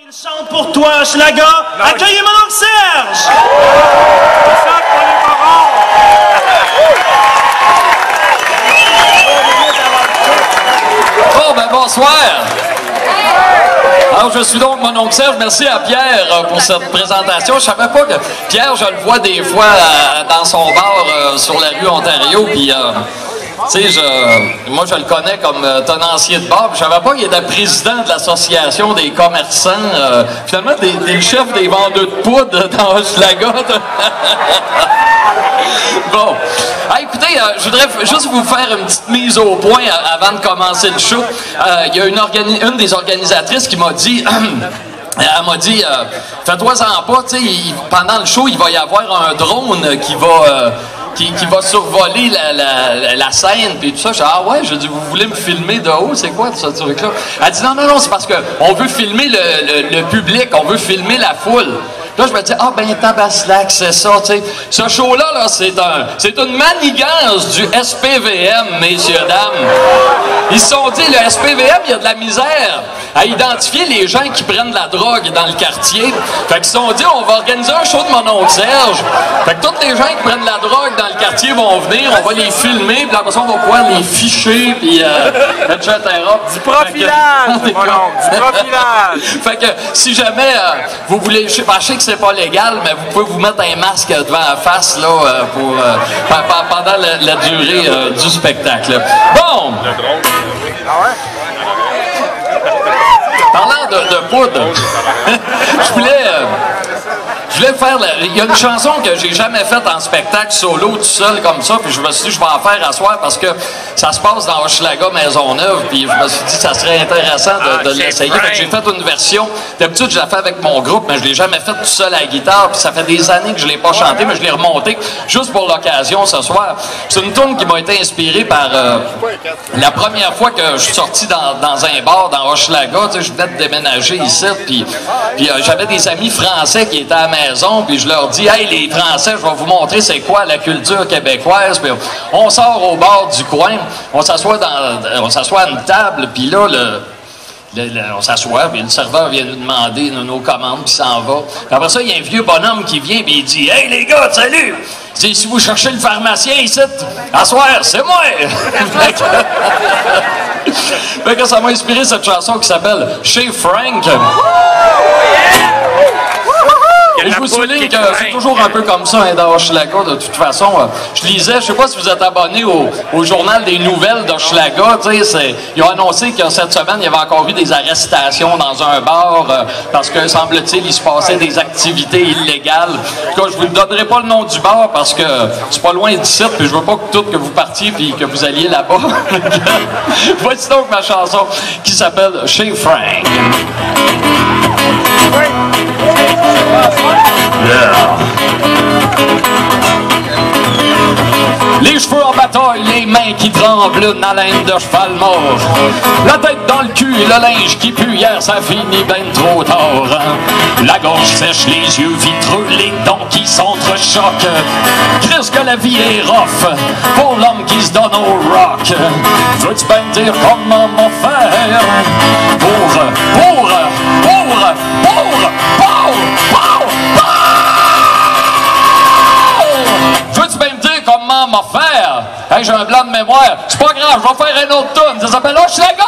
Il chante pour toi, Hochelaga. Accueillez mon oncle Serge. Oh, ben bonsoir. Alors, je suis donc mon oncle Serge. Merci à Pierre pour cette présentation. Je savais pas que Pierre, je le vois des fois dans son bar sur la rue Ontario, puis tu sais, moi je le connais comme tenancier de bar, puis je savais pas qu'il était président de l'association des commerçants, finalement des chefs des vendeurs de poudre dans Hochelaga. Bon. Ah, écoutez, je voudrais juste vous faire une petite mise au point avant de commencer le show. Il y a une des organisatrices qui m'a dit... Elle m'a dit, fais-toi-en pas, tu sais, pendant le show, il va y avoir un drone qui va survoler la scène, puis tout ça. Je dis, ah ouais, je dis, vous voulez me filmer de haut, c'est quoi ce truc-là? Elle dit, non, c'est parce qu'on veut filmer le public, on veut filmer la foule. Là, je me dis, ah ben tabaslac, c'est ça, tu sais. Ce show-là, là, c'est une manigance du SPVM, messieurs, dames. Ils se sont dit, le SPVM, il y a de la misère à identifier les gens qui prennent de la drogue dans le quartier. Fait qu'ils se sont dit, on va organiser un show de mon oncle Serge. Fait que tous les gens qui prennent de la drogue dans le quartier vont venir, on va les filmer, puis après ça, on va pouvoir les ficher, puis etc. Du profilage, mon oncle, du profilage. Fait que si jamais vous voulez, je sais que c'est pas légal, mais vous pouvez vous mettre un masque devant la face là, pendant la durée du spectacle. Bon! Parlant de poudre, je voulais faire... Il y a une chanson que j'ai jamais faite en spectacle solo, tout seul comme ça, puis je me suis dit je vais en faire à soir parce que ça se passe dans Hochelaga Maisonneuve, puis je me suis dit que ça serait intéressant de l'essayer. Fait que j'ai fait une version. D'habitude, je la fais avec mon groupe, mais je l'ai jamais faite tout seul à la guitare, puis ça fait des années que je l'ai pas chanté, mais je l'ai remonté juste pour l'occasion ce soir. C'est une tune qui m'a été inspirée par la première fois que je suis sorti dans un bar dans Hochelaga. Tu sais, je venais de déménager ici, puis j'avais des amis français qui étaient à la maison, puis je leur dis, hey les Français, je vais vous montrer c'est quoi la culture québécoise. Puis on sort au bord du coin, on s'assoit à une table, puis là on s'assoit, puis le serveur vient nous demander nos commandes, puis s'en va. Puis après ça, il y a un vieux bonhomme qui vient, puis il dit, hey les gars, salut! Il dit, si vous cherchez le pharmacien ici, à soir, c'est moi! Fait que ça m'a inspiré cette chanson qui s'appelle Chez Frank. Et je vous souligne que c'est toujours un peu comme ça, hein, dans Hochelaga, de toute façon. Je lisais, je sais pas si vous êtes abonné au journal des nouvelles d'Hochelaga, tu sais, ils ont annoncé que cette semaine, il y avait encore eu des arrestations dans un bar, parce que, semble-t-il, il se passait des activités illégales. En tout cas, je vous donnerai pas le nom du bar, parce que c'est pas loin d'ici, puis je veux pas que vous partiez, puis que vous alliez là-bas. Voici donc ma chanson, qui s'appelle Chez Frank. Yeah. Les cheveux en bataille, les mains qui tremblent, une haleine de cheval mort. La tête dans le cul, le linge qui pue, hier ça finit ben trop tard. La gorge sèche, les yeux vitreux, les dents qui s'entrechoquent. Christ que la vie est rough pour l'homme qui se donne au rock. Veux-tu ben me dire comment m'en faire pour veux-tu bien me dire comment m'en faire? Hey, j'ai un blanc de mémoire. C'est pas grave, je vais faire un autre tune. Ça s'appelle Hochelaga!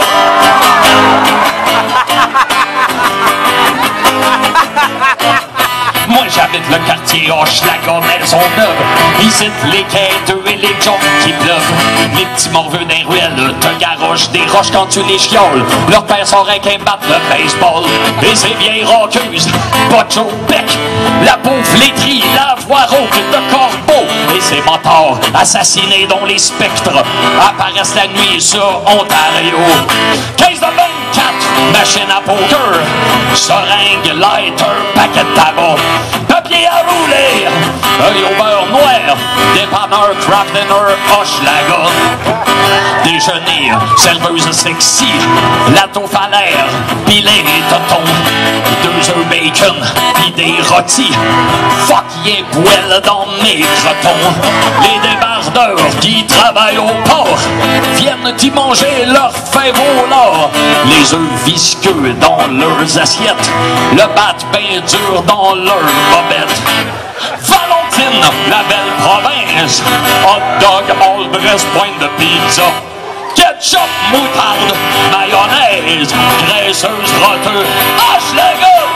Moi j'habite le quartier Hochelaga Maisonneuve. Ici les quêteux et les gens qui pleuvent. Les petits morveux des ruelles te garochent des roches quand tu les chioles. Leur père sort avec un bat de baseball. Et ces vieilles roqueuses, botch au bec. La peau flétrie, la voix rauque de corbeau. Et ces motards assassinés dont les spectres apparaissent la nuit sur Ontario. 15 de 24, machine à poker, seringue, lighter, paquet de tabac, papier à rouler, œil au beurre noir, dépanneur, craft dinner, Hochelaga. Déjeuner, serveuse sexy, la taupe à l'air, pis les totons, 2 œufs bacon, bacon pis des rôtis. Fuck yeah, poêle dans mes crotons. Les débardeurs qui travaillent au port viennent d'y manger leur fève au lard. Les œufs visqueux dans leurs assiettes, le bat ben dur dans leurs bobettes. Valentine, la belle province, hot dog, all-dress, pointe de pizza. Ketchup, moutarde, mayonnaise, graisseuse, roteux, Hochelaga!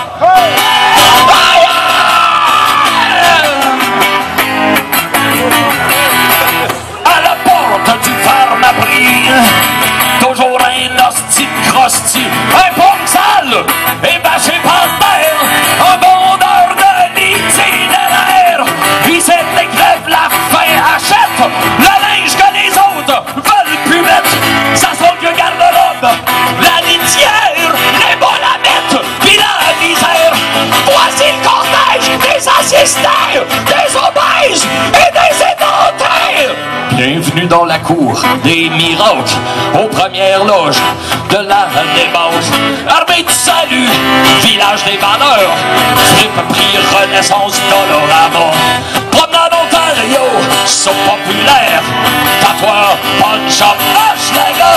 À la porte du ferme-abri, toujours un hostie de crosti, un pomme sale, et bâché par terre, un bondeur de l'itinéraire. Il s'est crève la faim, achète le linge que les autres veulent plus mettre. Ça sent le vieux garde-robe, la litière, les bolamettes, pis la misère. Voici le cortège des assistants, des obèses et des sédentaires. Bienvenue dans la cour des miracles, aux premières loges de la débauche. Armée du salut, village des valeurs, fripe, prix, renaissance, Dolorama. Promenade Ontario, sont populaires, tatoueur, punch-up, Hochelaga.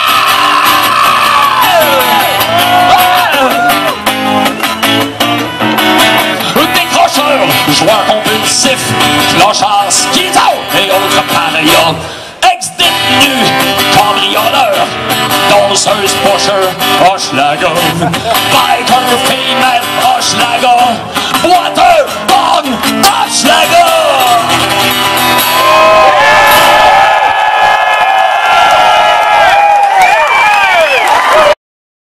Décrocheurs, joueurs compulsifs, clochards, schizo et autres parias. Ex-détenus, cambrioleurs, danseuse, pusher, Hochelaga. Biker, female, Hochelaga. Boiteux,